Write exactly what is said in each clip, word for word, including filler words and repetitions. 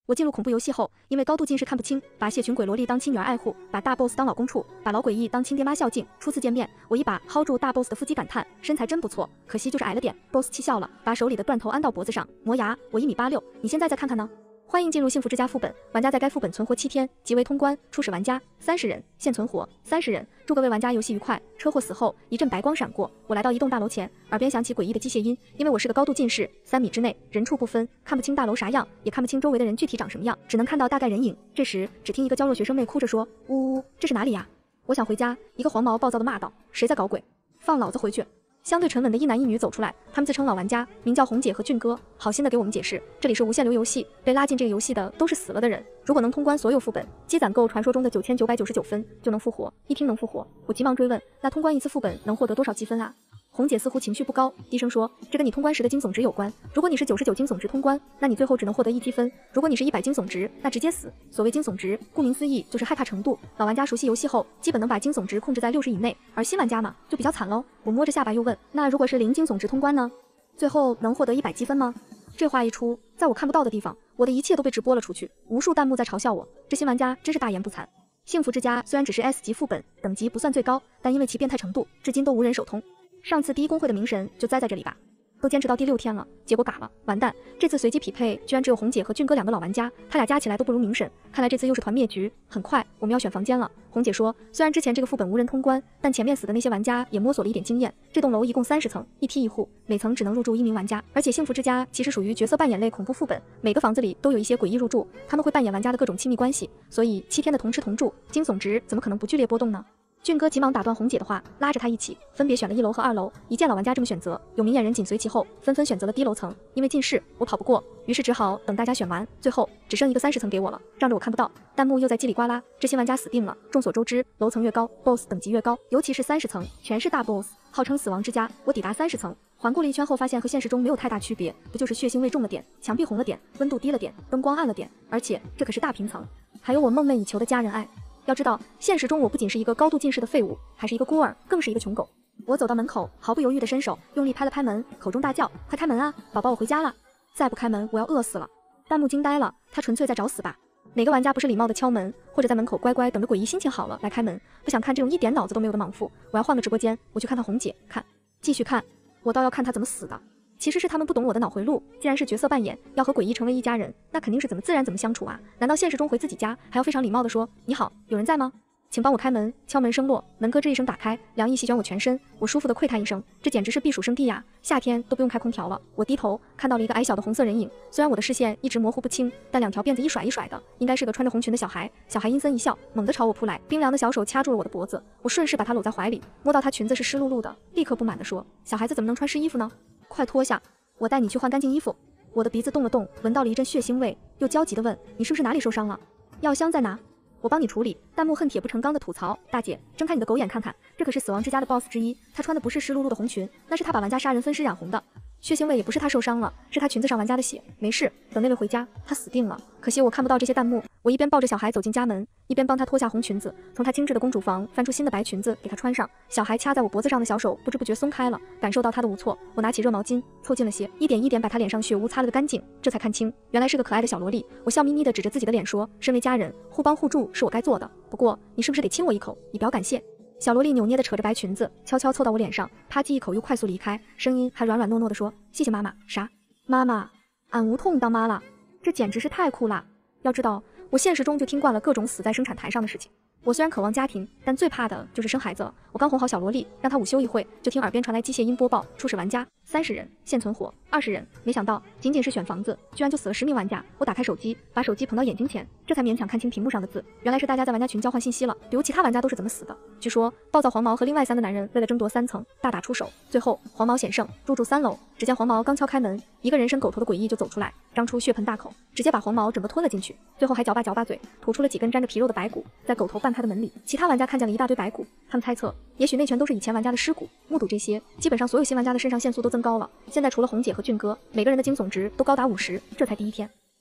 我进入恐怖游戏后，因为高度近视看不清，把谢群鬼萝莉当亲女儿爱护，把大 boss 当老公处，把老诡异当亲爹妈孝敬。初次见面，我一把薅住大 boss 的腹肌，感叹身材真不错，可惜就是矮了点。boss 气笑了，把手里的断头安到脖子上，磨牙。我一米八六，你现在再看看呢？欢迎进入幸福之家副本，玩家在该副本存活七天即为通关。初始玩家三十人，现存活三十人。祝各位玩家游戏愉快。车祸死后，一阵白光闪过，我来到一栋大楼前，耳边响起诡异的机械音。因为我是个高度近视，三米之内人畜不分，看不清大楼啥样，也看不清周围的人具体长什么样，只能看到大概人影。这时，只听一个娇弱学生妹哭着说：“呜呜，这是哪里呀？”我想回家，一个黄毛暴躁地骂道：“谁在搞鬼？放老子回去！”相对沉稳的一男一女走出来，他们自称老玩家，名叫红姐和俊哥，好心的给我们解释，这里是无限流游戏，被拉进这个游戏的都是死了的人，如果能通关所有副本，积攒够传说中的九千九百九十九分，就能复活。一听能复活，我急忙追问，那通关一次副本能获得多少积分啊？红姐似乎情绪不高，低声说：“这跟你通关时的惊悚值有关。如果你是九十九惊悚值通关，那你最后只能获得一积分；如果你是一百惊悚值，那直接死。所谓惊悚值，顾名思义就是害怕程度。老玩家熟悉游戏后，基本能把惊悚值控制在六十以内，而新玩家嘛，就比较惨喽。”我摸着下巴又问：“那如果是零惊悚值通关呢？最后能获得一百积分吗？”这话一出，在我看不到的地方，我的一切都被直播了出去，无数弹幕在嘲笑我，这新玩家真是大言不惭。幸福之家虽然只是 S 级副本，等级不算最高，但因为其变态程度，至今都无人手通。上次第一公会的冥神就栽在这里吧，都坚持到第六天了，结果嘎了，完蛋！这次随机匹配居然只有红姐和俊哥两个老玩家，他俩加起来都不如冥神，看来这次又是团灭局。很快我们要选房间了。红姐说，虽然之前这个副本无人通关，但前面死的那些玩家也摸索了一点经验。这栋楼一共三十层，一梯一户，每层只能入住一名玩家，而且幸福之家其实属于角色扮演类恐怖副本，每个房子里都有一些诡异入住，他们会扮演玩家的各种亲密关系，所以七天的同吃同住，惊悚值怎么可能不剧烈波动呢？俊哥急忙打断红姐的话，拉着她一起分别选了一楼和二楼。一见老玩家这么选择，有明眼人紧随其后，纷纷选择了低楼层。因为近视，我跑不过，于是只好等大家选完，最后只剩一个三十层给我了，仗着我看不到，弹幕又在叽里呱啦，这些玩家死定了。众所周知，楼层越高 ，boss 等级越高，尤其是三十层，全是大 boss， 号称死亡之家。我抵达三十层，环顾了一圈后，发现和现实中没有太大区别，不就是血腥味重了点，墙壁红了点，温度低了点，灯光暗了点，而且这可是大平层，还有我梦寐以求的家人爱。要知道，现实中我不仅是一个高度近视的废物，还是一个孤儿，更是一个穷狗。我走到门口，毫不犹豫地伸手，用力拍了拍门，口中大叫：“快开门啊，宝宝，我回家了！再不开门，我要饿死了！”弹幕惊呆了，他纯粹在找死吧？哪个玩家不是礼貌地敲门，或者在门口乖乖等着诡异心情好了来开门？不想看这种一点脑子都没有的莽夫，我要换个直播间，我去看看红姐，看，继续看，我倒要看她怎么死的。其实是他们不懂我的脑回路，既然是角色扮演，要和诡异成为一家人，那肯定是怎么自然怎么相处啊？难道现实中回自己家还要非常礼貌地说你好，有人在吗？请帮我开门。敲门声落，门咯吱一声打开，凉意席卷我全身，我舒服地喟叹一声，这简直是避暑胜地呀！夏天都不用开空调了。我低头看到了一个矮小的红色人影，虽然我的视线一直模糊不清，但两条辫子一甩一甩的，应该是个穿着红裙的小孩。小孩阴森一笑，猛地朝我扑来，冰凉的小手掐住了我的脖子，我顺势把他搂在怀里，摸到他裙子是湿漉漉的，立刻不满地说：“小孩子怎么能穿湿衣服呢？快脱下！我带你去换干净衣服。”我的鼻子动了动，闻到了一阵血腥味，又焦急地问：“你是不是哪里受伤了？药箱在哪？我帮你处理。”弹幕恨铁不成钢的吐槽：“大姐，睁开你的狗眼看看，这可是死亡之家的 boss 之一，他穿的不是湿漉漉的红裙，那是他把玩家杀人分尸染红的。血腥味也不是他受伤了，是他裙子上玩家的血。没事，等那位回家，他死定了。”可惜我看不到这些弹幕，我一边抱着小孩走进家门，一边帮他脱下红裙子，从他精致的公主房翻出新的白裙子给他穿上。小孩掐在我脖子上的小手不知不觉松开了，感受到他的无措，我拿起热毛巾凑近了些，一点一点把他脸上血污擦了个干净，这才看清原来是个可爱的小萝莉。我笑眯眯地指着自己的脸说：“身为家人，互帮互助是我该做的，不过你是不是得亲我一口，以表感谢？”小萝莉扭捏地扯着白裙子，悄悄凑到我脸上，啪叽一口又快速离开，声音还软软糯糯地说：“谢谢妈妈。”啥？妈妈？俺无痛当妈了？这简直是太酷了！要知道，我现实中就听惯了各种死在生产台上的事情。我虽然渴望家庭，但最怕的就是生孩子了。我刚哄好小萝莉，让她午休一会，就听耳边传来机械音播报：初始玩家三十人，现存活二十人。没想到仅仅是选房子，居然就死了十名玩家。我打开手机，把手机捧到眼睛前，这才勉强看清屏幕上的字。原来是大家在玩家群交换信息了，比如其他玩家都是怎么死的。据说暴躁黄毛和另外三个男人为了争夺三层，大打出手，最后黄毛险胜，入住三楼。只见黄毛刚敲开门，一个人身狗头的诡异就走出来，张出血盆大口，直接把黄毛整个吞了进去，最后还嚼吧嚼吧嘴，吐出了几根沾着皮肉的白骨，在狗头半开的门里。其他玩家看见了一大堆白骨，他们猜测也许那全都是以前玩家的尸骨。目睹这些，基本上所有新玩家的肾上腺素都增高了。现在除了红姐和俊哥，每个人的惊悚值都高达五十，这才第一天。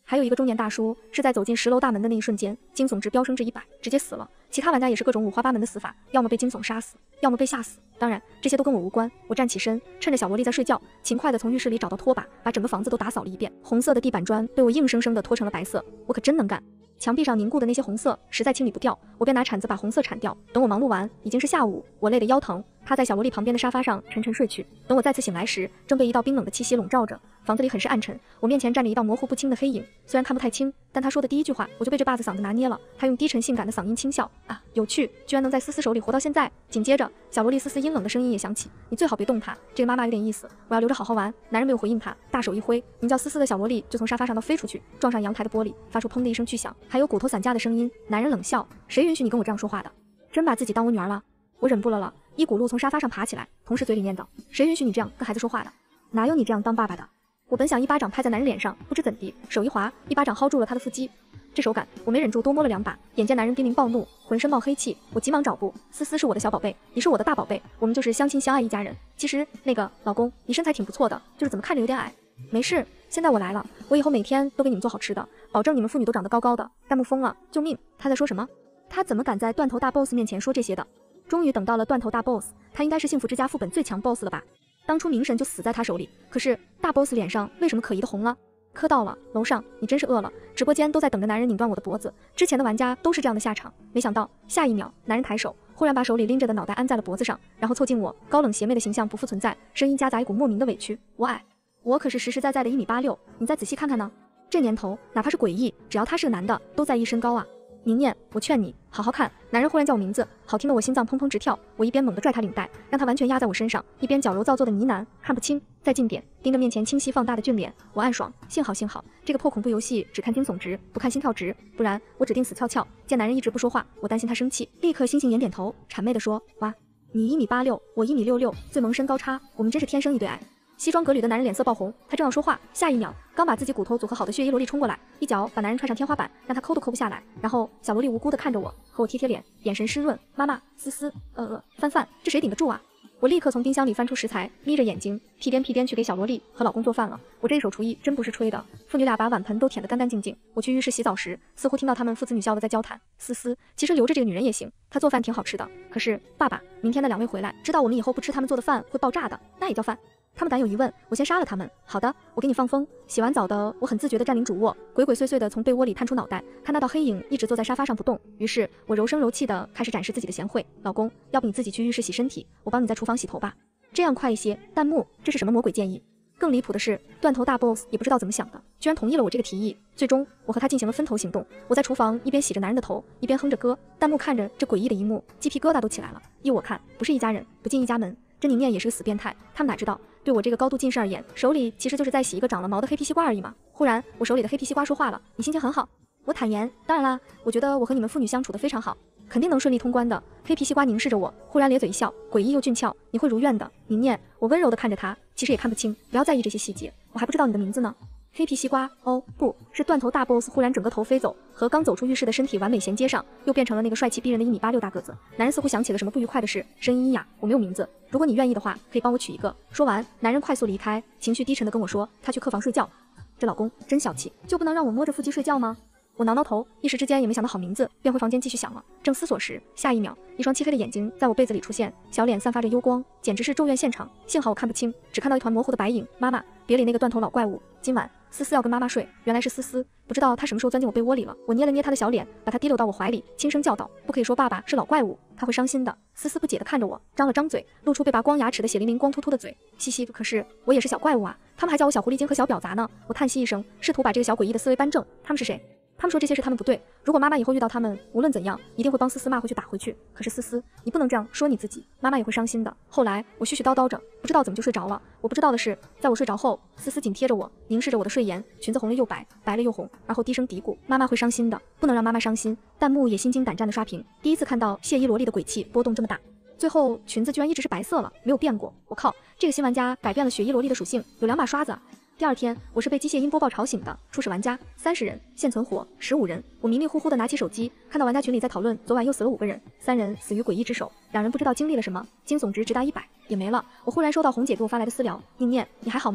还有一个中年大叔是在走进十楼大门的那一瞬间，惊悚值飙升至一百，直接死了。其他玩家也是各种五花八门的死法，要么被惊悚杀死，要么被吓死。当然，这些都跟我无关。我站起身，趁着小萝莉在睡觉，勤快地从浴室里找到拖把，把整个房子都打扫了一遍。红色的地板砖被我硬生生地拖成了白色，我可真能干。墙壁上凝固的那些红色实在清理不掉，我便拿铲子把红色铲掉。等我忙碌完，已经是下午，我累得腰疼，趴在小萝莉旁边的沙发上沉沉睡去。等我再次醒来时，正被一道冰冷的气息笼罩着，房子里很是暗沉。我面前站着一道模糊不清的黑影，虽然看不太清，但他说的第一句话我就被这把子嗓子拿捏了。他用低沉性感的嗓音轻笑：“啊，有趣，居然能在思思手里活到现在。”紧接着，小萝莉思思阴冷的声音也响起：“你最好别动他，这个妈妈有点意思，我要留着好好玩。”男人没有回应他，大手一挥，名叫思思的小萝莉就从沙发上倒飞出去，撞上阳台的玻璃，发出砰的一声巨响，还有骨头散架的声音。男人冷笑：“谁允许你跟我这样说话的？真把自己当我女儿了？”我忍不了了，一骨碌从沙发上爬起来，同时嘴里念叨：“谁允许你这样跟孩子说话的？哪有你这样当爸爸的？”我本想一巴掌拍在男人脸上，不知怎地，手一滑，一巴掌薅住了他的腹肌。这手感，我没忍住多摸了两把。眼见男人濒临暴怒，浑身冒黑气，我急忙找步。思思是我的小宝贝，你是我的大宝贝，我们就是相亲相爱一家人。其实那个老公，你身材挺不错的，就是怎么看着有点矮。没事，现在我来了，我以后每天都给你们做好吃的，保证你们妇女都长得高高的。弹幕疯了，救命！他在说什么？他怎么敢在断头大 boss 面前说这些的？终于等到了断头大 boss， 他应该是幸福之家副本最强 boss 了吧？当初明神就死在他手里，可是大 boss 脸上为什么可疑的红了？磕到了，楼上，你真是饿了。直播间都在等着男人拧断我的脖子，之前的玩家都是这样的下场。没想到下一秒，男人抬手，忽然把手里拎着的脑袋安在了脖子上，然后凑近我，高冷邪魅的形象不复存在，声音夹杂一股莫名的委屈：“我矮，我可是实实在在的一米八六，你再仔细看看呢。这年头，哪怕是诡异，只要他是个男的，都在意身高啊。”宁念，我劝你好好看。男人忽然叫我名字，好听得我心脏砰砰直跳。我一边猛地拽他领带，让他完全压在我身上，一边矫揉造作的呢喃：“看不清，再近点。”盯着面前清晰放大的俊脸，我暗爽，幸好幸好，这个破恐怖游戏只看惊悚值，不看心跳值，不然我指定死翘翘。见男人一直不说话，我担心他生气，立刻星星眼点头，谄媚地说：“哇，你一米八六，我一米六六，最萌身高差，我们真是天生一对矮。”西装革履的男人脸色爆红，他正要说话，下一秒刚把自己骨头组合好的血衣萝莉冲过来，一脚把男人踹上天花板，让他抠都抠不下来。然后小萝莉无辜地看着我，和我贴贴脸，眼神湿润。妈妈，思思，呃呃，范范，这谁顶得住啊？我立刻从冰箱里翻出食材，眯着眼睛屁颠屁颠去给小萝莉和老公做饭了。我这一手厨艺真不是吹的，父女俩把碗盆都舔得干干净净。我去浴室洗澡时，似乎听到他们父子女孝的在交谈。思思，其实留着这个女人也行，她做饭挺好吃的。可是爸爸，明天的两位回来，知道我们以后不吃他们做的饭会爆炸的，那也叫饭？他们胆有疑问，我先杀了他们。好的，我给你放风。洗完澡的我很自觉地占领主卧，鬼鬼祟祟地从被窝里探出脑袋，看那道黑影一直坐在沙发上不动。于是我柔声柔气地开始展示自己的贤惠。老公，要不你自己去浴室洗身体，我帮你在厨房洗头吧，这样快一些。弹幕，这是什么魔鬼建议？更离谱的是，断头大 boss 也不知道怎么想的，居然同意了我这个提议。最终，我和他进行了分头行动。我在厨房一边洗着男人的头，一边哼着歌。弹幕看着这诡异的一幕，鸡皮疙瘩都起来了。依我看，不是一家人，不进一家门。这宁念也是个死变态，他们哪知道，对我这个高度近视而言，手里其实就是在洗一个长了毛的黑皮西瓜而已嘛。忽然，我手里的黑皮西瓜说话了：“你心情很好。”我坦言：“当然啦，我觉得我和你们父女相处的非常好，肯定能顺利通关的。”黑皮西瓜凝视着我，忽然咧嘴一笑，诡异又俊俏：“你会如愿的，宁念。”我温柔地看着他，其实也看不清，不要在意这些细节，我还不知道你的名字呢。黑皮西瓜，哦，不是断头大 boss， 忽然整个头飞走，和刚走出浴室的身体完美衔接上，又变成了那个帅气逼人的一米八六大个子。男人似乎想起了什么不愉快的事，声音阴哑：“我没有名字，如果你愿意的话，可以帮我取一个。”说完，男人快速离开，情绪低沉地跟我说，他去客房睡觉。这老公真小气，就不能让我摸着腹肌睡觉吗？我挠挠头，一时之间也没想到好名字，便回房间继续想了。正思索时，下一秒，一双漆黑的眼睛在我被子里出现，小脸散发着幽光，简直是咒怨现场。幸好我看不清，只看到一团模糊的白影。妈妈，别理那个断头老怪物，今晚思思要跟妈妈睡。原来是思思，不知道她什么时候钻进我被窝里了。我捏了捏她的小脸，把她提溜到我怀里，轻声教导：“不可以说爸爸是老怪物，他会伤心的。”思思不解地看着我，张了张嘴，露出被拔光牙齿的血淋淋、光秃秃的嘴。嘻嘻，可是我也是小怪物啊，他们还叫我小狐狸精和小婊砸呢。我叹息一声，试图把这个小诡异的思维扳正。他们是谁？他们说这些事他们不对，如果妈妈以后遇到他们，无论怎样一定会帮思思骂回去打回去。可是思思，你不能这样说你自己，妈妈也会伤心的。后来我絮絮叨叨着，不知道怎么就睡着了。我不知道的是，在我睡着后，思思紧贴着我，凝视着我的睡颜，裙子红了又白，白了又红，而后低声嘀咕：“妈妈会伤心的，不能让妈妈伤心。”弹幕也心惊胆战的刷屏，第一次看到谢依萝莉的鬼气波动这么大。最后裙子居然一直是白色了，没有变过。我靠，这个新玩家改变了雪依萝莉的属性，有两把刷子啊。第二天，我是被机械音播报吵醒的。初始玩家三十人，现存活十五人。我迷迷糊糊的拿起手机，看到玩家群里在讨论，昨晚又死了五个人，三人死于诡异之手，两人不知道经历了什么，惊悚值直达一百，也没了。我忽然收到红姐给我发来的私聊：“宁念，你还好吗？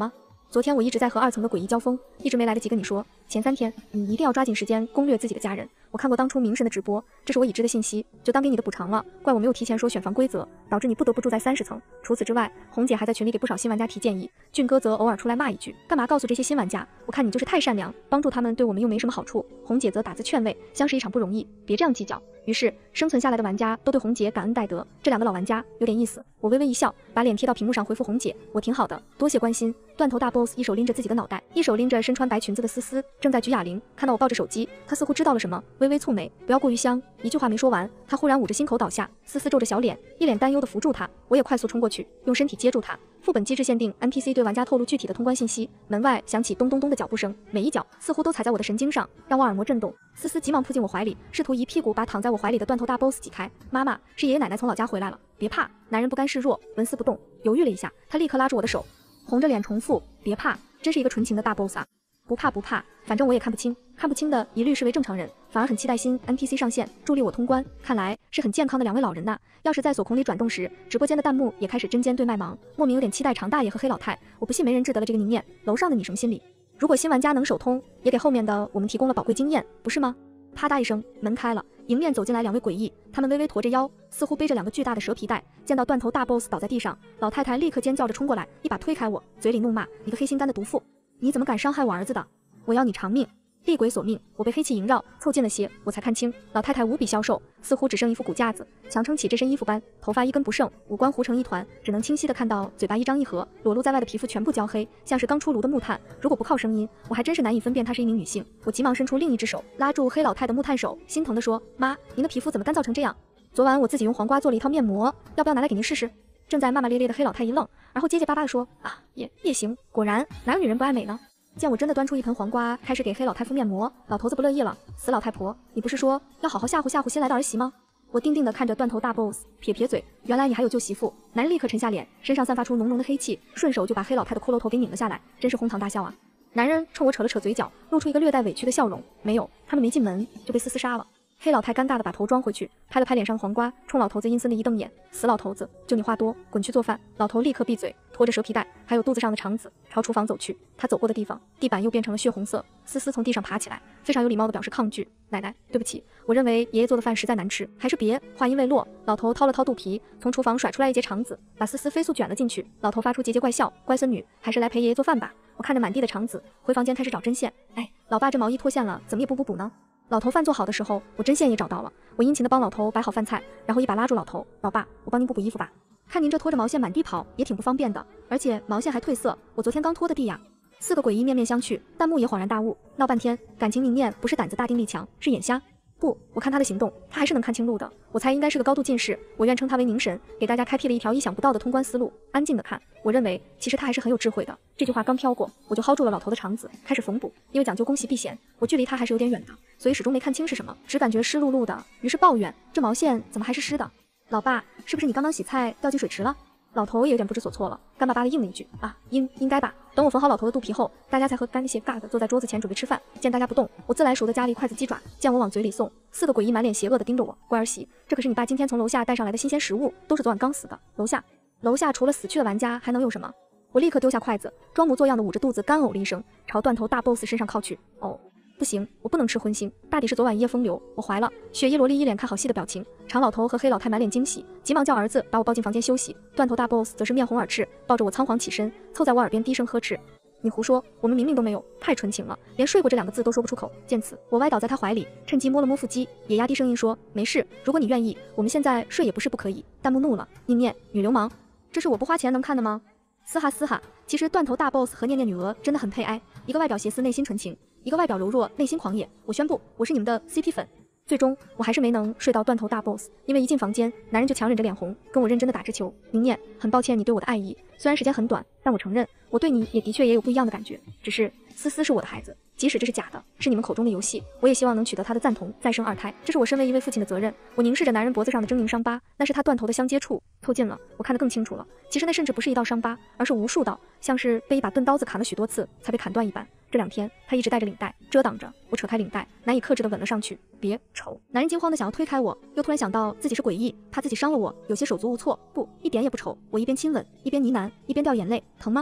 昨天我一直在和二层的诡异交锋，一直没来得及跟你说。前三天你一定要抓紧时间攻略自己的家人。我看过当初明神的直播，这是我已知的信息，就当给你的补偿了。怪我没有提前说选房规则，导致你不得不住在三十层。除此之外，红姐还在群里给不少新玩家提建议，俊哥则偶尔出来骂一句，干嘛告诉这些新玩家？我看你就是太善良，帮助他们对我们又没什么好处。红姐则打字劝慰，相识一场不容易，别这样计较。于是生存下来的玩家都对红姐感恩戴德，这两个老玩家有点意思。我微微一笑，把脸贴到屏幕上回复红姐，我挺好的，多谢关心。断头大 boss 一手拎着自己的脑袋，一手拎着身穿白裙子的思思，正在举哑铃。看到我抱着手机，他似乎知道了什么，微微蹙眉，不要过于香。一句话没说完，他忽然捂着心口倒下。思思皱着小脸，一脸担忧地扶住他。我也快速冲过去，用身体接住他。副本机制限定 N P C 对玩家透露具体的通关信息。门外响起咚咚咚的脚步声，每一脚似乎都踩在我的神经上，让我耳膜震动。思思急忙扑进我怀里，试图一屁股把躺在我怀里的断头大 boss 挤开。妈妈，是爷爷奶奶从老家回来了，别怕。男人不甘示弱，纹丝不动。犹豫了一下，他立刻拉住我的手，红着脸重复，别怕。真是一个纯情的大 boss 啊。不怕不怕，反正我也看不清，看不清的一律视为正常人，反而很期待新 N P C 上线，助力我通关。看来是很健康的两位老人呐。要是在锁孔里转动时，直播间的弹幕也开始针尖对麦芒，莫名有点期待常大爷和黑老太。我不信没人治得了这个凝念，楼上的你什么心理？如果新玩家能手通，也给后面的我们提供了宝贵经验，不是吗？啪嗒一声，门开了，迎面走进来两位诡异，他们微微驼着腰，似乎背着两个巨大的蛇皮袋。见到断头大 boss 倒在地上，老太太立刻尖叫着冲过来，一把推开我，嘴里怒骂：你个黑心肝的毒妇，你怎么敢伤害我儿子的？我要你偿命！厉鬼索命！我被黑气萦绕，凑近了些，我才看清，老太太无比消瘦，似乎只剩一副骨架子，强撑起这身衣服般，头发一根不剩，五官糊成一团，只能清晰地看到嘴巴一张一合，裸露在外的皮肤全部焦黑，像是刚出炉的木炭。如果不靠声音，我还真是难以分辨她是一名女性。我急忙伸出另一只手，拉住黑老太的木炭手，心疼地说：妈，您的皮肤怎么干燥成这样？昨晚我自己用黄瓜做了一套面膜，要不要拿来给您试试？正在骂骂咧咧的黑老太一愣，然后结结巴巴地说：啊，也也行。果然，哪有女人不爱美呢？见我真的端出一盆黄瓜，开始给黑老太敷面膜，老头子不乐意了。死老太婆，你不是说要好好吓唬吓唬新来的儿媳吗？我定定地看着断头大 boss， 撇撇嘴，原来你还有旧媳妇。男人立刻沉下脸，身上散发出浓浓的黑气，顺手就把黑老太的骷髅头给拧了下来，真是哄堂大笑啊。男人冲我扯了扯嘴角，露出一个略带委屈的笑容，没有，他们没进门就被思思杀了。黑老太尴尬地把头装回去，拍了拍脸上黄瓜，冲老头子阴森的一瞪眼，死老头子，就你话多，滚去做饭。老头立刻闭嘴，拖着蛇皮袋还有肚子上的肠子朝厨房走去。他走过的地方，地板又变成了血红色。思思从地上爬起来，非常有礼貌地表示抗拒。奶奶，对不起，我认为爷爷做的饭实在难吃，还是别。话音未落，老头掏了掏肚皮，从厨房甩出来一截肠子，把思思飞速卷了进去。老头发出桀桀怪笑，乖孙女，还是来陪爷爷做饭吧。我看着满地的肠子，回房间开始找针线。哎，老爸这毛衣脱线了，怎么也不补补呢？老头饭做好的时候，我针线也找到了。我殷勤地帮老头摆好饭菜，然后一把拉住老头：老爸，我帮您补补衣服吧。看您这拖着毛线满地跑，也挺不方便的，而且毛线还褪色，我昨天刚拖的地呀。四个诡异面面相觑，弹幕也恍然大悟，闹半天，感情凝练不是胆子大定力强，是眼瞎。不，我看他的行动，他还是能看清路的。我猜应该是个高度近视，我愿称他为凝神，给大家开辟了一条意想不到的通关思路。安静的看，我认为其实他还是很有智慧的。这句话刚飘过，我就薅住了老头的肠子，开始缝补。因为讲究攻袭避险，我距离他还是有点远的，所以始终没看清是什么，只感觉湿漉漉的，于是抱怨：这毛线怎么还是湿的？老爸，是不是你刚刚洗菜掉进水池了？老头也有点不知所措了，干巴巴的应了一句：啊，应应该吧。等我缝好老头的肚皮后，大家才和干些尬的坐在桌子前准备吃饭。见大家不动，我自来熟的夹了一筷子鸡爪，见我往嘴里送，四个诡异满脸邪恶的盯着我。乖儿媳，这可是你爸今天从楼下带上来的新鲜食物，都是昨晚刚死的。楼下，楼下除了死去的玩家还能有什么？我立刻丢下筷子，装模作样的捂着肚子，干呕了一声，朝断头大 boss 身上靠去。哦。不行，我不能吃荤腥，大抵是昨晚一夜风流，我怀了。雪衣萝莉一脸看好戏的表情，长老头和黑老太满脸惊喜，急忙叫儿子把我抱进房间休息。断头大 boss 则是面红耳赤，抱着我仓皇起身，凑在我耳边低声呵斥：你胡说，我们明明都没有，太纯情了，连睡过这两个字都说不出口。见此，我歪倒在他怀里，趁机摸了摸腹肌，也压低声音说：没事，如果你愿意，我们现在睡也不是不可以。弹幕怒了，念念女流氓，这是我不花钱能看的吗？嘶哈嘶哈，其实断头大 boss 和念念女娥真的很配哎，一个外表邪肆内心纯情，一个外表柔弱内心狂野。我宣布，我是你们的 C P 粉。最终我还是没能睡到断头大 boss， 因为一进房间，男人就强忍着脸红跟我认真的打直球。明念，很抱歉你对我的爱意，虽然时间很短，但我承认我对你也的确也有不一样的感觉。只是思思是我的孩子，即使这是假的，是你们口中的游戏，我也希望能取得他的赞同，再生二胎，这是我身为一位父亲的责任。我凝视着男人脖子上的狰狞伤疤，那是他断头的相接处，凑近了，我看得更清楚了。其实那甚至不是一道伤疤，而是无数道，像是被一把钝刀子砍了许多次才被砍断一般。这两天他一直带着领带遮挡着，我扯开领带，难以克制地吻了上去。别丑！男人惊慌地想要推开我，又突然想到自己是诡异，怕自己伤了我，有些手足无措。不，一点也不丑。我一边亲吻，一边呢喃，一边掉眼泪。疼吗？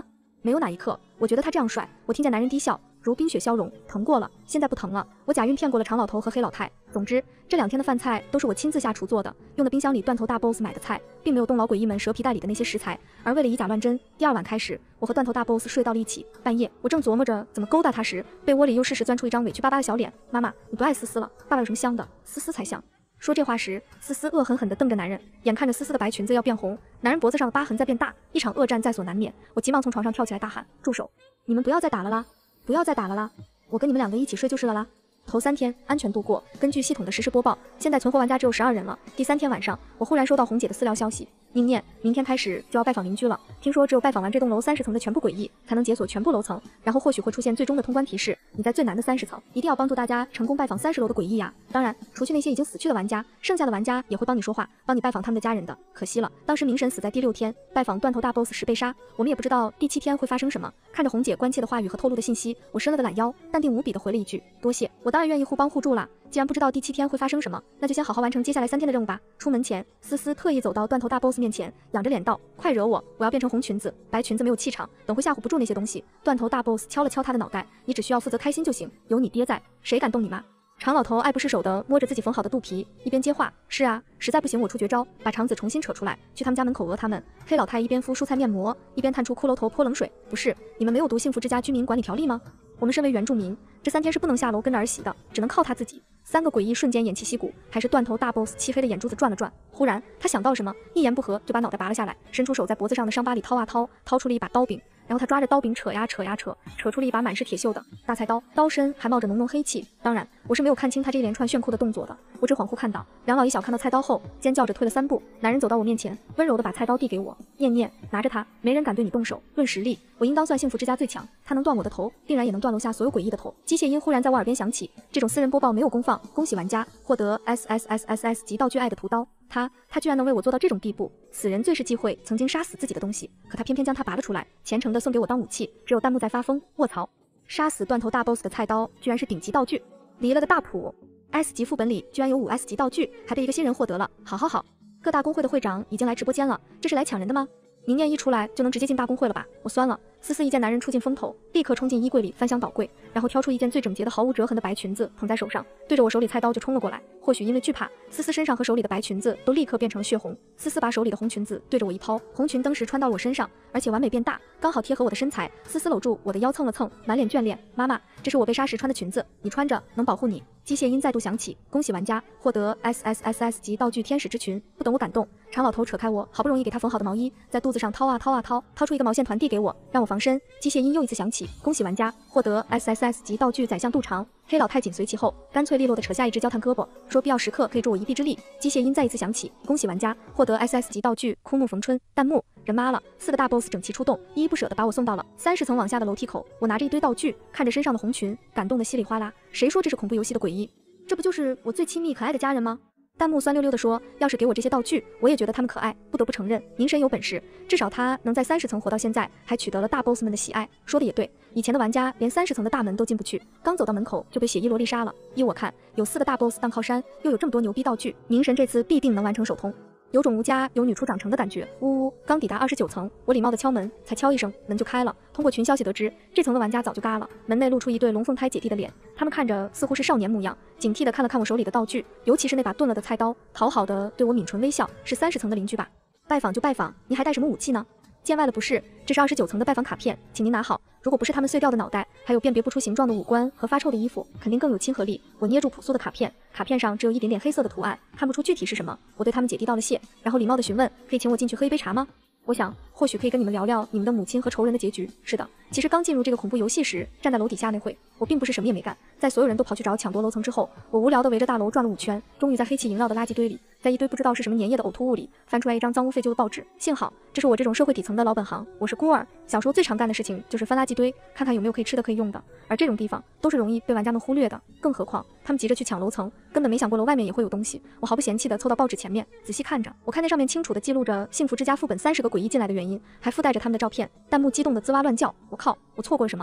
没有哪一刻我觉得他这样帅。我听见男人低笑，如冰雪消融，疼过了，现在不疼了。我假晕骗过了长老头和黑老太。总之，这两天的饭菜都是我亲自下厨做的，用的冰箱里断头大 boss 买的菜，并没有动老诡异们蛇皮袋里的那些食材。而为了以假乱真，第二晚开始，我和断头大 boss 睡到了一起。半夜，我正琢磨着怎么勾搭他时，被窝里又适时钻出一张委屈巴巴的小脸。妈妈，你不爱思思了？爸爸有什么香的？思思才香。说这话时，思思恶狠狠地瞪着男人，眼看着思思的白裙子要变红，男人脖子上的疤痕在变大，一场恶战在所难免。我急忙从床上跳起来大喊：住手！你们不要再打了啦！不要再打了啦！我跟你们两个一起睡就是了啦。头三天安全度过，根据系统的实时播报，现在存活玩家只有十二人了。第三天晚上，我忽然收到红姐的私聊消息，宁念，明天开始就要拜访邻居了。听说只有拜访完这栋楼三十层的全部诡异，才能解锁全部楼层，然后或许会出现最终的通关提示。你在最难的三十层，一定要帮助大家成功拜访三十楼的诡异呀！当然，除去那些已经死去的玩家，剩下的玩家也会帮你说话，帮你拜访他们的家人的。可惜了，当时明神死在第六天，拜访断头大 boss 时被杀，我们也不知道第七天会发生什么。看着红姐关切的话语和透露的信息，我伸了个懒腰，淡定无比的回了一句：多谢。我当然愿意互帮互助啦。既然不知道第七天会发生什么，那就先好好完成接下来三天的任务吧。出门前，思思特意走到断头大 boss 面前，仰着脸道：快惹我，我要变成红裙子，白裙子没有气场，等会吓唬不住那些东西。断头大 boss 敲了敲他的脑袋，你只需要负责开心就行，有你爹在，谁敢动你妈？长老头爱不释手地摸着自己缝好的肚皮，一边接话：是啊，实在不行我出绝招，把肠子重新扯出来，去他们家门口讹他们。黑老太一边敷蔬菜面膜，一边探出骷髅头泼冷水：不是，你们没有读幸福之家居民管理条例吗？我们身为原住民，这三天是不能下楼跟着儿媳的，只能靠他自己。三个诡异瞬间偃旗息鼓，还是断头大 boss 漆黑的眼珠子转了转。忽然，他想到什么，一言不合就把脑袋拔了下来，伸出手在脖子上的伤疤里掏啊掏，掏出了一把刀柄。然后他抓着刀柄扯呀扯呀扯，扯出了一把满是铁锈的大菜刀，刀身还冒着浓浓黑气。当然，我是没有看清他这一连串炫酷的动作的，我只恍惚看到梁老一小看到菜刀后，尖叫着退了三步。男人走到我面前，温柔地把菜刀递给我，念念拿着它，没人敢对你动手。论实力，我应当算幸福之家最强，他能断我的头，定然也能断楼下所有诡异的头。机械音忽然在我耳边响起，这种私人播报没有公放，恭喜玩家获得 S S S S S 级道具爱的屠刀。他他居然能为我做到这种地步，死人最是忌讳曾经杀死自己的东西，可他偏偏将它拔了出来，虔诚地送给我当武器。只有弹幕在发疯，卧槽！杀死断头大 boss 的菜刀居然是顶级道具，离了个大谱。S 级副本里居然有五 S 级道具，还被一个新人获得了，好好好！各大公会的会长已经来直播间了，这是来抢人的吗？明念一出来就能直接进大公会了吧？我酸了。思思一见男人出尽风头，立刻冲进衣柜里翻箱倒柜，然后挑出一件最整洁的毫无折痕的白裙子捧在手上，对着我手里菜刀就冲了过来。或许因为惧怕，思思身上和手里的白裙子都立刻变成了血红。思思把手里的红裙子对着我一抛，红裙当时穿到了我身上，而且完美变大，刚好贴合我的身材。思思搂住我的腰蹭了蹭，满脸眷恋：妈妈，这是我被杀时穿的裙子，你穿着能保护你。机械音再度响起，恭喜玩家获得 S S S S 级道具天使之裙。不等我感动，长老头扯开我好不容易给他缝好的毛衣，在肚子上掏啊掏啊掏，掏出一个毛线团递给我，让我防身。机械音又一次响起，恭喜玩家获得 S S S 级道具宰相肚肠。黑老太紧随其后，干脆利落地扯下一只焦炭胳膊，说必要时刻可以助我一臂之力。机械音再一次响起，恭喜玩家获得 S S 级道具枯木逢春。弹幕人妈了，四个大 boss 整齐出动，依依不舍地把我送到了三十层往下的楼梯口。我拿着一堆道具，看着身上的红裙，感动得稀里哗啦。谁说这是恐怖游戏的诡异？这不就是我最亲密可爱的家人吗？弹幕酸溜溜地说，要是给我这些道具，我也觉得他们可爱。不得不承认，宁神有本事，至少他能在三十层活到现在，还取得了大 boss 们的喜爱。说的也对，以前的玩家连三十层的大门都进不去，刚走到门口就被血衣萝莉杀了。依我看，有四个大 boss 当靠山，又有这么多牛逼道具，宁神这次必定能完成首通。有种吴家有女初长成的感觉。呜呜，刚抵达二十九层，我礼貌地敲门，才敲一声，门就开了。通过群消息得知，这层的玩家早就嘎了。门内露出一对龙凤胎姐弟的脸，他们看着似乎是少年模样，警惕地看了看我手里的道具，尤其是那把钝了的菜刀，讨好的对我抿唇微笑。是三十层的邻居吧？拜访就拜访，你还带什么武器呢？见外了不是，这是二十九层的拜访卡片，请您拿好。如果不是他们碎掉的脑袋，还有辨别不出形状的五官和发臭的衣服，肯定更有亲和力。我捏住朴素的卡片，卡片上只有一点点黑色的图案，看不出具体是什么。我对他们姐弟道了谢，然后礼貌地询问，可以请我进去喝一杯茶吗？我想，或许可以跟你们聊聊你们的母亲和仇人的结局。是的，其实刚进入这个恐怖游戏时，站在楼底下那会，我并不是什么也没干。在所有人都跑去找抢夺楼层之后，我无聊地围着大楼转了五圈，终于在黑气萦绕的垃圾堆里，在一堆不知道是什么粘液的呕吐物里，翻出来一张脏污废旧的报纸。幸好，这是我这种社会底层的老本行。我是孤儿，小时候最常干的事情就是翻垃圾堆，看看有没有可以吃的可以用的。而这种地方都是容易被玩家们忽略的，更何况他们急着去抢楼层，根本没想过楼外面也会有东西。我毫不嫌弃地凑到报纸前面，仔细看着。我看那上面清楚地记录着幸福之家副本三十个诡异进来的原因，还附带着他们的照片。弹幕激动的滋哇乱叫，我靠，我错过了什么？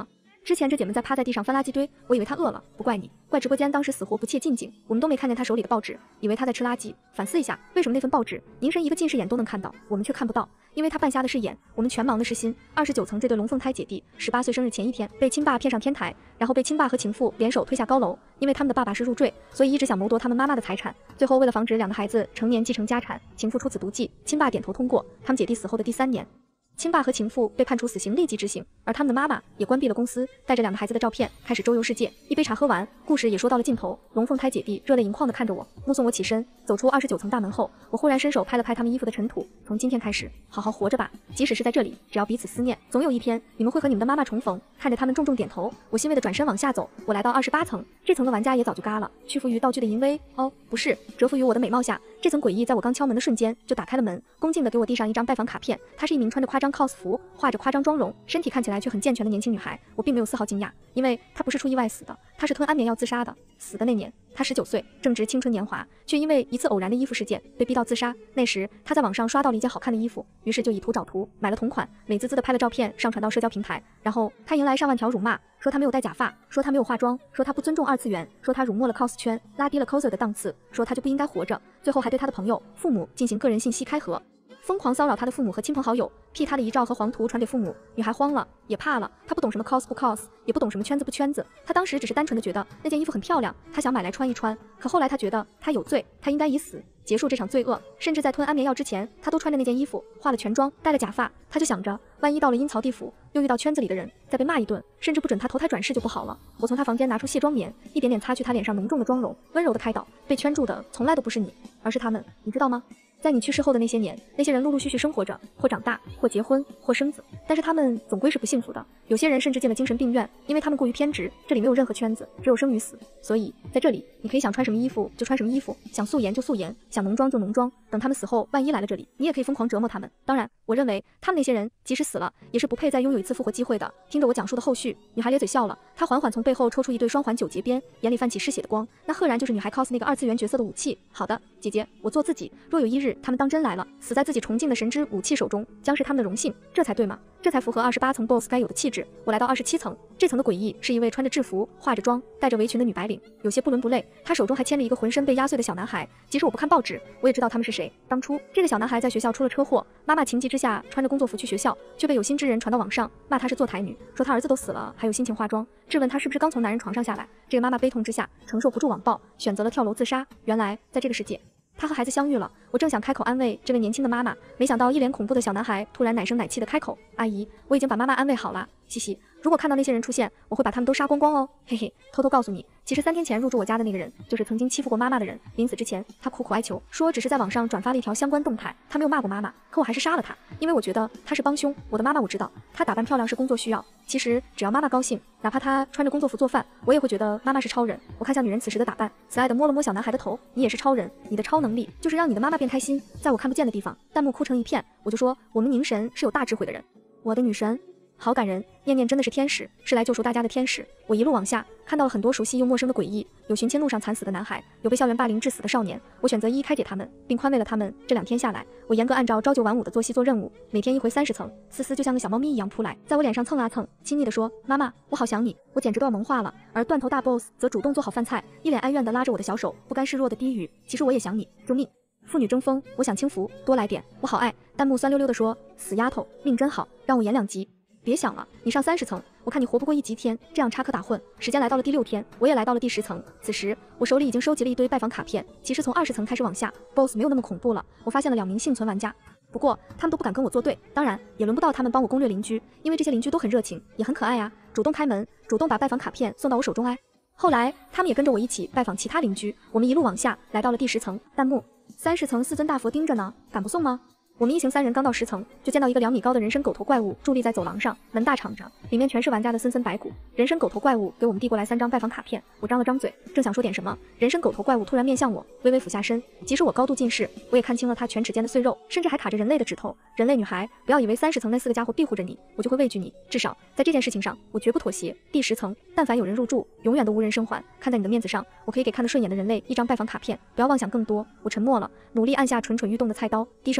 之前这姐们在趴在地上翻垃圾堆，我以为她饿了，不怪你，怪直播间当时死活不切近景，我们都没看见她手里的报纸，以为她在吃垃圾。反思一下，为什么那份报纸凝神一个近视眼都能看到，我们却看不到？因为她半瞎的是眼，我们全盲的是心。二十九层这对龙凤胎姐弟，十八岁生日前一天被亲爸骗上天台，然后被亲爸和情妇联手推下高楼，因为他们的爸爸是入赘，所以一直想谋夺他们妈妈的财产。最后为了防止两个孩子成年继承家产，情妇出此毒计，亲爸点头通过。他们姐弟死后的第三年，亲爸和情妇被判处死刑，立即执行，而他们的妈妈也关闭了公司，带着两个孩子的照片开始周游世界。一杯茶喝完，故事也说到了尽头。龙凤胎姐弟热泪盈眶地看着我，目送我起身走出二十九层大门后，我忽然伸手拍了拍他们衣服的尘土。从今天开始，好好活着吧，即使是在这里，只要彼此思念，总有一天你们会和你们的妈妈重逢。看着他们重重点头，我欣慰地转身往下走。我来到二十八层，这层的玩家也早就嘎了，屈服于道具的淫威，哦，不是，折服于我的美貌下。这层诡异在我刚敲门的瞬间就打开了门，恭敬地给我递上一张拜访卡片。她是一名穿着夸张 cos 服，画着夸张妆容，身体看起来却很健全的年轻女孩。我并没有丝毫惊讶，因为她不是出意外死的，她是吞安眠药自杀的。死的那年，她十九岁，正值青春年华，却因为一次偶然的衣服事件被逼到自杀。那时她在网上刷到了一件好看的衣服，于是就以图找图买了同款，美滋滋的拍了照片上传到社交平台。然后她迎来上万条辱骂，说她没有戴假发，说她没有化妆，说她不尊重二次元，说她辱没了 cos 圈，拉低了 coser 的档次，说她就不应该活着。最后还对她的朋友、父母进行个人信息开盒，疯狂骚扰她的父母和亲朋好友，P 她的遗照和黄图传给父母。女孩慌了，也怕了，她不懂什么 cos 不 cos， 也不懂什么圈子不圈子，她当时只是单纯的觉得那件衣服很漂亮，她想买来穿一穿。可后来她觉得她有罪，她应该以死结束这场罪恶。甚至在吞安眠药之前，她都穿着那件衣服，化了全妆，戴了假发。她就想着，万一到了阴曹地府，又遇到圈子里的人，再被骂一顿，甚至不准她投胎转世就不好了。我从她房间拿出卸妆棉，一点点擦去她脸上浓重的妆容，温柔的开导，被圈住的从来都不是你，而是他们，你知道吗？在你去世后的那些年，那些人陆陆续续生活着，或长大，或结婚，或生子，但是他们总归是不幸福的。有些人甚至进了精神病院，因为他们过于偏执。这里没有任何圈子，只有生与死。所以在这里，你可以想穿什么衣服就穿什么衣服，想素颜就素颜，想浓妆就浓妆。等他们死后，万一来了这里，你也可以疯狂折磨他们。当然，我认为他们那些人即使死了，也是不配再拥有一次复活机会的。听着我讲述的后续，女孩咧嘴笑了，她缓缓从背后抽出一对双环九节鞭，眼里泛起嗜血的光，那赫然就是女孩 cos 那个二次元角色的武器。好的，姐姐，我做自己。若有一日他们当真来了，死在自己崇敬的神之武器手中，将是他们的荣幸，这才对吗？这才符合二十八层 boss 该有的气质。我来到二十七层，这层的诡异是一位穿着制服、化着妆、戴着围裙的女白领，有些不伦不类。她手中还牵着一个浑身被压碎的小男孩。即使我不看报纸，我也知道他们是谁。当初这个小男孩在学校出了车祸，妈妈情急之下穿着工作服去学校，却被有心之人传到网上，骂她是坐台女，说她儿子都死了还有心情化妆，质问她是不是刚从男人床上下来。这个妈妈悲痛之下承受不住网暴，选择了跳楼自杀。原来在这个世界，他和孩子相遇了，我正想开口安慰这位年轻的妈妈，没想到一脸恐怖的小男孩突然奶声奶气的开口：“阿姨，我已经把妈妈安慰好了，嘻嘻。如果看到那些人出现，我会把他们都杀光光哦，嘿嘿。偷偷告诉你，其实三天前入住我家的那个人，就是曾经欺负过妈妈的人。临死之前，他苦苦哀求，说只是在网上转发了一条相关动态，他没有骂过妈妈，可我还是杀了他，因为我觉得他是帮凶。我的妈妈我知道，她打扮漂亮是工作需要，其实只要妈妈高兴，哪怕她穿着工作服做饭，我也会觉得妈妈是超人。我看向女人此时的打扮，慈爱的摸了摸小男孩的头，你也是超人，你的超能力就是让你的妈妈变开心。在我看不见的地方，弹幕哭成一片，我就说我们宁神是有大智慧的人，我的女神。好感人，念念真的是天使，是来救赎大家的天使。我一路往下，看到了很多熟悉又陌生的诡异，有寻亲路上惨死的男孩，有被校园霸凌致死的少年。我选择一一开解他们，并宽慰了他们。这两天下来，我严格按照朝九晚五的作息做任务，每天一回三十层。思思就像个小猫咪一样扑来，在我脸上蹭啊蹭，亲昵地说：“妈妈，我好想你。”我简直都要萌化了。而断头大 boss 则主动做好饭菜，一脸哀怨地拉着我的小手，不甘示弱地低语：“其实我也想你，救命！”妇女争锋，我想轻浮，多来点，我好爱。弹幕酸溜溜地说：“死丫头，命真好，让我演两集。”别想了，你上三十层，我看你活不过一集天。这样插科打诨，时间来到了第六天，我也来到了第十层。此时我手里已经收集了一堆拜访卡片。其实从二十层开始往下 ，boss 没有那么恐怖了。我发现了两名幸存玩家，不过他们都不敢跟我作对，当然也轮不到他们帮我攻略邻居，因为这些邻居都很热情，也很可爱啊，主动开门，主动把拜访卡片送到我手中哎。后来他们也跟着我一起拜访其他邻居，我们一路往下来到了第十层。弹幕：三十层四尊大佛盯着呢，敢不送吗？我们一行三人刚到十层，就见到一个两米高的人参狗头怪物伫立在走廊上，门大敞着，里面全是玩家的森森白骨。人参狗头怪物给我们递过来三张拜访卡片，我张了张嘴，正想说点什么，人参狗头怪物突然面向我，微微俯下身。即使我高度近视，我也看清了他犬齿间的碎肉，甚至还卡着人类的指头。人类女孩，不要以为三十层那四个家伙庇护着你，我就会畏惧你。至少在这件事情上，我绝不妥协。第十层，但凡有人入住，永远都无人生还。看在你的面子上，我可以给看得顺眼的人类一张拜访卡片，不要妄想更多。我沉默了，努力按下蠢蠢欲动的菜刀，低声安抚某人。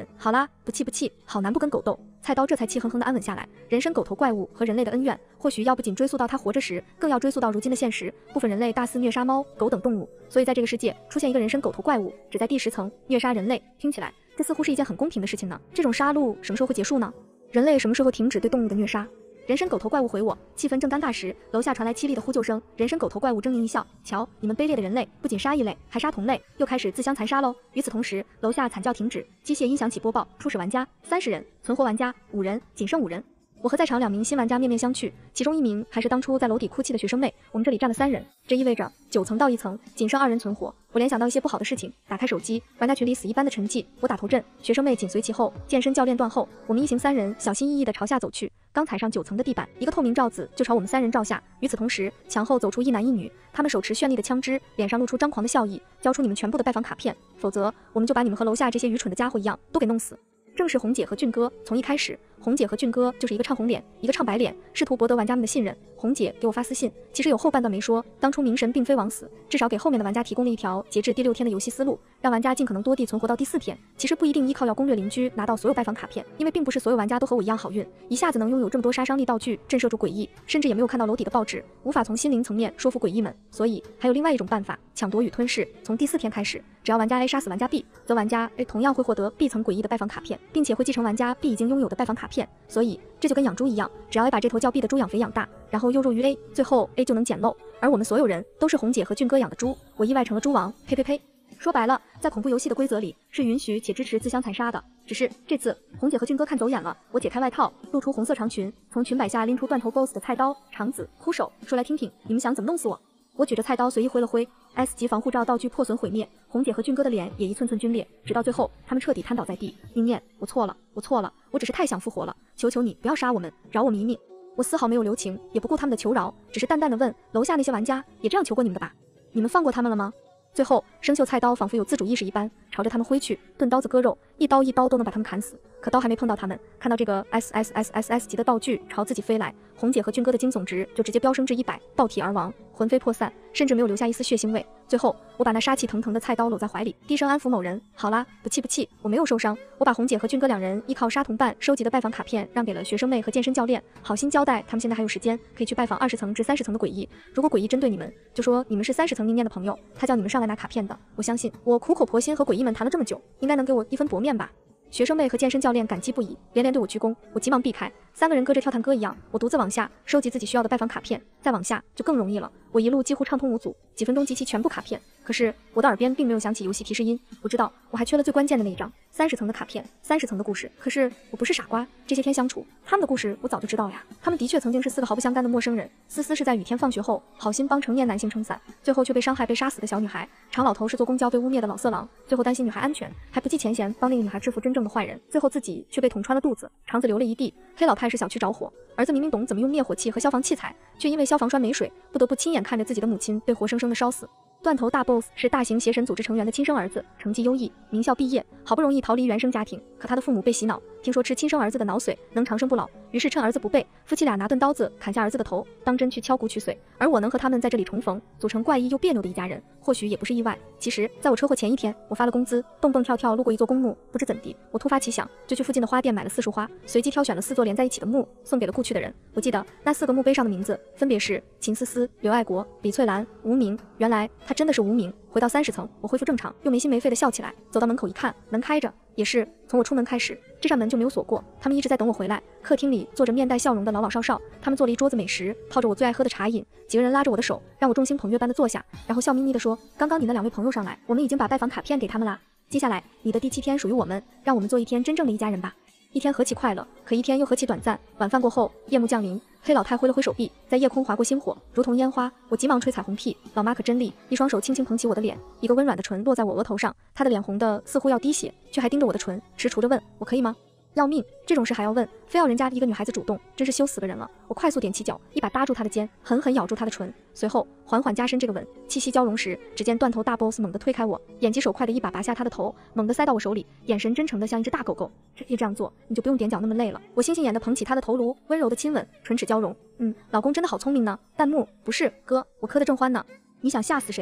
人。好啦，不气不气，好男不跟狗斗。菜刀这才气哼哼地安稳下来。人身狗头怪物和人类的恩怨，或许要不仅追溯到他活着时，更要追溯到如今的现实。部分人类大肆虐杀猫狗等动物，所以在这个世界出现一个人身狗头怪物，只在第十层虐杀人类。听起来这似乎是一件很公平的事情呢。这种杀戮什么时候会结束呢？人类什么时候停止对动物的虐杀？人身狗头怪物回我，气氛正尴尬时，楼下传来凄厉的呼救声。人身狗头怪物狰狞一笑，瞧，你们卑劣的人类，不仅杀异类，还杀同类，又开始自相残杀喽。与此同时，楼下惨叫停止，机械音响起播报：初始玩家三十人，存活玩家五人，仅剩五人。我和在场两名新玩家面面相觑，其中一名还是当初在楼底哭泣的学生妹。我们这里站了三人，这意味着九层到一层，仅剩二人存活。我联想到一些不好的事情，打开手机，玩家群里死一般的沉寂。我打头阵，学生妹紧随其后，健身教练断后。我们一行三人小心翼翼地朝下走去，刚踩上九层的地板，一个透明罩子就朝我们三人照下。与此同时，墙后走出一男一女，他们手持绚丽的枪支，脸上露出张狂的笑意。交出你们全部的拜访卡片，否则我们就把你们和楼下这些愚蠢的家伙一样都给弄死。正是红姐和俊哥。从一开始，红姐和俊哥就是一个唱红脸，一个唱白脸，试图博得玩家们的信任。红姐给我发私信，其实有后半段没说，当初明神并非枉死，至少给后面的玩家提供了一条截至第六天的游戏思路，让玩家尽可能多地存活到第四天。其实不一定依靠要攻略邻居拿到所有拜访卡片，因为并不是所有玩家都和我一样好运，一下子能拥有这么多杀伤力道具震慑住诡异，甚至也没有看到楼底的报纸，无法从心灵层面说服诡异们。所以还有另外一种办法，抢夺与吞噬。从第四天开始，只要玩家 A 杀死玩家 B， 则玩家 A 同样会获得 B 层诡异的拜访卡片，并且会继承玩家 B 已经拥有的拜访卡片。所以这就跟养猪一样，只要 A 把这头叫 B 的猪养肥养大，然后又入于 A， 最后 A 就能捡漏。而我们所有人都是红姐和俊哥养的猪，我意外成了猪王，呸呸呸！说白了，在恐怖游戏的规则里是允许且支持自相残杀的。只是这次红姐和俊哥看走眼了，我解开外套，露出红色长裙，从裙摆下拎出断头 boss 的菜刀、肠子、枯手，说来听听，你们想怎么弄死我？我举着菜刀随意挥了挥 ，S 级防护罩道具破损毁灭，红姐和俊哥的脸也一寸寸皲裂，直到最后他们彻底瘫倒在地。宁念，我错了，我错了，我只是太想复活了，求求你不要杀我们，饶我们一命。我丝毫没有留情，也不顾他们的求饶，只是淡淡的问楼下那些玩家也这样求过你们的吧？你们放过他们了吗？最后生锈菜刀仿佛有自主意识一般，朝着他们挥去，钝刀子割肉，一刀一刀都能把他们砍死。可刀还没碰到他们，看到这个 S S S S S 级的道具朝自己飞来，红姐和俊哥的惊悚值就直接飙升至一百，爆体而亡，魂飞魄散，甚至没有留下一丝血腥味。最后我把那杀气腾腾的菜刀搂在怀里，低声安抚某人，好啦，不气不气，我没有受伤。我把红姐和俊哥两人依靠杀同伴收集的拜访卡片让给了学生妹和健身教练，好心交代他们现在还有时间可以去拜访二十层至三十层的诡异。如果诡异针对你们，就说你们是三十层宁念的朋友，他叫你们上来拿卡片的。我相信我苦口婆心和诡异们谈了这么久，应该能给我一分薄面吧。学生妹和健身教练感激不已，连连对我鞠躬，我急忙避开。三个人跟着跳探戈一样，我独自往下收集自己需要的拜访卡片，再往下就更容易了。我一路几乎畅通无阻，几分钟集齐全部卡片。可是我的耳边并没有响起游戏提示音，我知道我还缺了最关键的那一张三十层的卡片，三十层的故事。可是我不是傻瓜，这些天相处，他们的故事我早就知道呀。他们的确曾经是四个毫不相干的陌生人。思思是在雨天放学后好心帮成年男性撑伞，最后却被伤害被杀死的小女孩。常老头是坐公交被污蔑的老色狼，最后担心女孩安全，还不计前嫌帮那个女孩制服真正的坏人，最后自己却被捅穿了肚子，肠子流了一地。黑老太是小区着火，儿子明明懂怎么用灭火器和消防器材，却因为消防栓没水，不得不亲眼看着自己的母亲被活生生的烧死。断头大 boss 是大型邪神组织成员的亲生儿子，成绩优异，名校毕业，好不容易逃离原生家庭，可他的父母被洗脑，听说吃亲生儿子的脑髓能长生不老，于是趁儿子不备，夫妻俩拿钝刀子砍下儿子的头，当真去敲骨取髓。而我能和他们在这里重逢，组成怪异又别扭的一家人，或许也不是意外。其实在我车祸前一天，我发了工资，蹦蹦跳跳路过一座公墓，不知怎地，我突发奇想，就去附近的花店买了四束花，随机挑选了四座连在一起的墓，送给了故去的人。我记得那四个墓碑上的名字分别是秦思思、刘爱国、李翠兰、无名。原来他真的是无名。回到三十层，我恢复正常，又没心没肺的笑起来。走到门口一看，门开着，也是从我出门开始，这扇门就没有锁过。他们一直在等我回来。客厅里坐着面带笑容的老老少少，他们做了一桌子美食，泡着我最爱喝的茶饮。几个人拉着我的手，让我众星捧月般的坐下，然后笑眯眯地说：“刚刚你那两位朋友上来，我们已经把拜访卡片给他们啦。接下来你的第七天属于我们，让我们做一天真正的一家人吧。”一天何其快乐，可一天又何其短暂。晚饭过后，夜幕降临，黑老太挥了挥手臂，在夜空划过星火，如同烟花。我急忙吹彩虹屁，老妈可真厉，一双手轻轻捧起我的脸，一个温软的唇落在我额头上，她的脸红的似乎要滴血，却还盯着我的唇，踟蹰着问我可以吗？要命，这种事还要问，非要人家一个女孩子主动，真是羞死个人了。我快速踮起脚，一把搭住她的肩，狠狠咬住她的唇，随后缓缓加深这个吻。气息交融时，只见断头大 boss 猛地推开我，眼疾手快的一把拔下她的头，猛地塞到我手里，眼神真诚的像一只大狗狗。一这样做，你就不用踮脚那么累了。我星星眼的捧起她的头颅，温柔的亲吻，唇齿交融。嗯，老公真的好聪明呢。弹幕不是哥，我磕得正欢呢。你想吓死谁？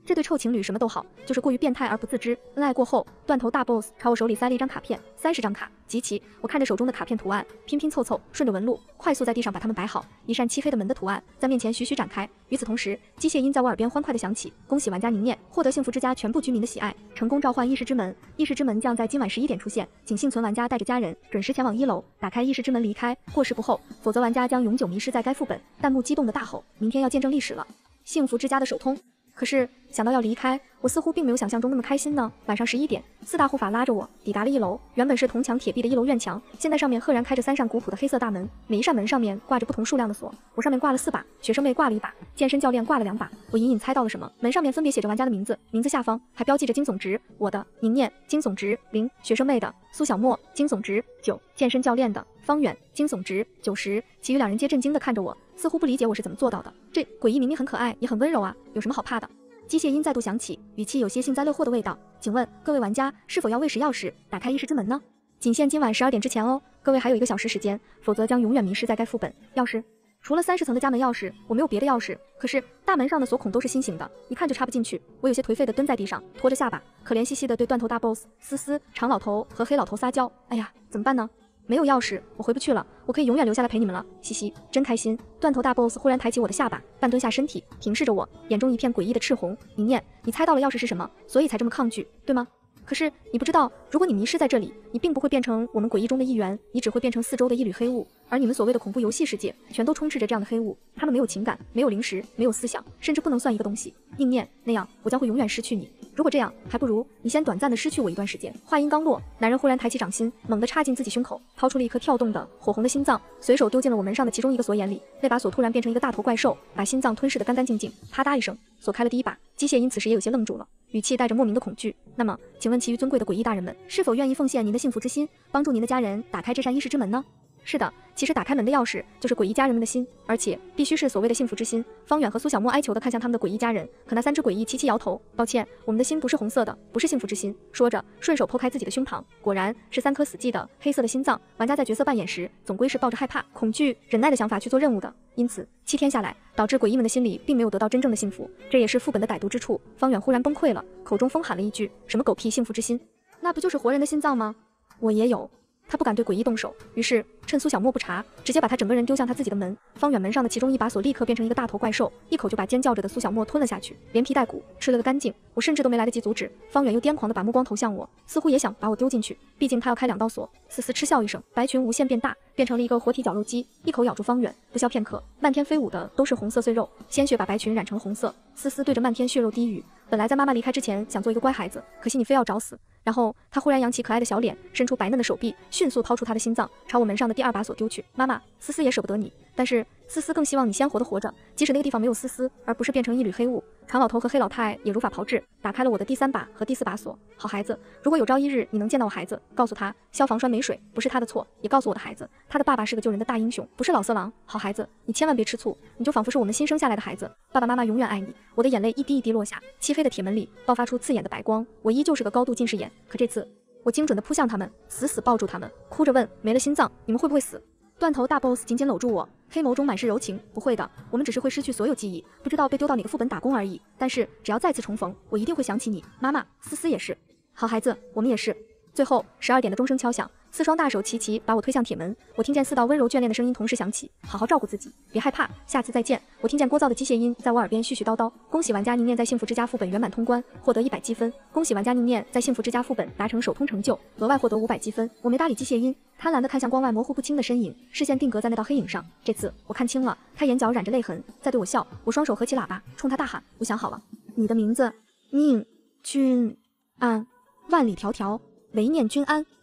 这对臭情侣什么都好，就是过于变态而不自知。恩爱过后，断头大 boss 朝我手里塞了一张卡片，三十张卡，集齐。我看着手中的卡片图案，拼拼凑凑，顺着纹路，快速在地上把它们摆好。一扇漆黑的门的图案在面前徐徐展开。与此同时，机械音在我耳边欢快地响起：恭喜玩家凝念获得幸福之家全部居民的喜爱，成功召唤议事之门。议事之门将在今晚十一点出现，请幸存玩家带着家人准时前往一楼，打开议事之门离开。过时不候，否则玩家将永久迷失在该副本。弹幕激动地大吼：明天要见证历史了！幸福之家的首通。可是想到要离开，我似乎并没有想象中那么开心呢。晚上十一点，四大护法拉着我抵达了一楼。原本是铜墙铁壁的一楼院墙，现在上面赫然开着三扇古朴的黑色大门，每一扇门上面挂着不同数量的锁。我上面挂了四把，学生妹挂了一把，健身教练挂了两把。我隐隐猜到了什么，门上面分别写着玩家的名字，名字下方还标记着金总值，我的凝念金总值零，学生妹的苏小沫金总值九，健身教练的方远金总值九十。其余两人皆震惊地看着我，似乎不理解我是怎么做到的。这诡异明明很可爱，也很温柔啊，有什么好怕的？机械音再度响起，语气有些幸灾乐祸的味道。请问各位玩家是否要喂食钥匙打开议事之门呢？仅限今晚十二点之前哦，各位还有一个小时时间，否则将永远迷失在该副本。钥匙除了三十层的家门钥匙，我没有别的钥匙。可是大门上的锁孔都是心形的，一看就插不进去。我有些颓废地蹲在地上，拖着下巴，可怜兮兮地对断头大 boss 思思、长老头和黑老头撒娇。哎呀，怎么办呢？没有钥匙，我回不去了，我可以永远留下来陪你们了，嘻嘻，真开心。断头大 boss 忽然抬起我的下巴，半蹲下身体，平视着我，眼中一片诡异的赤红。凝念，你猜到了钥匙是什么，所以才这么抗拒，对吗？可是你不知道，如果你迷失在这里，你并不会变成我们诡异中的一员，你只会变成四周的一缕黑雾。而你们所谓的恐怖游戏世界，全都充斥着这样的黑雾，他们没有情感，没有灵识，没有思想，甚至不能算一个东西。凝念，那样我将会永远失去你。如果这样，还不如你先短暂的失去我一段时间。话音刚落，男人忽然抬起掌心，猛地插进自己胸口，掏出了一颗跳动的火红的心脏，随手丢进了我门上的其中一个锁眼里。那把锁突然变成一个大头怪兽，把心脏吞噬得干干净净。啪嗒一声，锁开了第一把。机械因此时也有些愣住了，语气带着莫名的恐惧。那么，请问其余尊贵的诡异大人们，是否愿意奉献您的幸福之心，帮助您的家人打开这扇议事之门呢？是的，其实打开门的钥匙就是诡异家人们的心，而且必须是所谓的幸福之心。方远和苏小沫哀求地看向他们的诡异家人，可那三只诡异齐齐摇头，抱歉，我们的心不是红色的，不是幸福之心。说着，顺手剖开自己的胸膛，果然是三颗死寂的黑色的心脏。玩家在角色扮演时，总归是抱着害怕、恐惧、忍耐的想法去做任务的，因此七天下来，导致诡异们的心里并没有得到真正的幸福，这也是副本的歹毒之处。方远忽然崩溃了，口中疯喊了一句：什么狗屁幸福之心？那不就是活人的心脏吗？我也有。他不敢对诡异动手，于是趁苏小沫不察，直接把他整个人丢向他自己的门。方远门上的其中一把锁立刻变成一个大头怪兽，一口就把尖叫着的苏小沫吞了下去，连皮带骨吃了个干净。我甚至都没来得及阻止，方远又癫狂地把目光投向我，似乎也想把我丢进去，毕竟他要开两道锁。思思嗤笑一声，白裙无限变大，变成了一个活体绞肉机，一口咬住方远。不消片刻，漫天飞舞的都是红色碎肉，鲜血把白裙染成红色。思思对着漫天血肉低语，本来在妈妈离开之前想做一个乖孩子，可惜你非要找死。然后他忽然扬起可爱的小脸，伸出白嫩的手臂，迅速掏出他的心脏，朝我门上的第二把锁丢去。妈妈，思思也舍不得你，但是思思更希望你鲜活的活着，即使那个地方没有思思，而不是变成一缕黑雾。长老头和黑老太也如法炮制，打开了我的第三把和第四把锁。好孩子，如果有朝一日你能见到我孩子，告诉他消防栓没水不是他的错，也告诉我的孩子，他的爸爸是个救人的大英雄，不是老色狼。好孩子，你千万别吃醋，你就仿佛是我们新生下来的孩子，爸爸妈妈永远爱你。我的眼泪一滴一滴落下，漆黑的铁门里爆发出刺眼的白光，我依旧是个高度近视眼，可这次我精准地扑向他们，死死抱住他们，哭着问：没了心脏，你们会不会死？断头大 boss 紧紧搂住我，黑眸中满是柔情。不会的，我们只是会失去所有记忆，不知道被丢到哪个副本打工而已。但是只要再次重逢，我一定会想起你。妈妈，思思也是。好孩子，我们也是。最后十二点的钟声敲响，四双大手齐齐把我推向铁门。我听见四道温柔眷恋的声音同时响起：好好照顾自己，别害怕，下次再见。我听见聒噪的机械音在我耳边絮絮叨叨：恭喜玩家凝念在幸福之家副本圆满通关，获得一百积分。恭喜玩家凝念在幸福之家副本达成首通成就，额外获得五百积分。我没搭理机械音，贪婪地看向光外模糊不清的身影，视线定格在那道黑影上。这次我看清了，他眼角染着泪痕，在对我笑。我双手合起喇叭，冲他大喊：我想好了，你的名字宁君安，万里迢迢唯念君安。